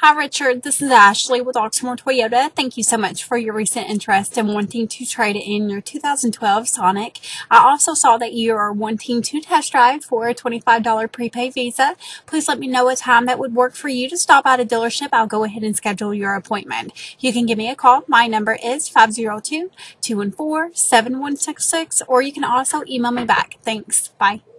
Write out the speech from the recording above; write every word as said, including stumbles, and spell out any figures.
Hi, Richard. This is Ashley with Oxmoor Toyota. Thank you so much for your recent interest in wanting to trade in your two thousand twelve Sonic. I also saw that you are wanting to test drive for a twenty-five dollar prepaid Visa. Please let me know a time that would work for you to stop by a dealership. I'll go ahead and schedule your appointment. You can give me a call. My number is five zero two, two one four, seven one six six, or you can also email me back. Thanks. Bye.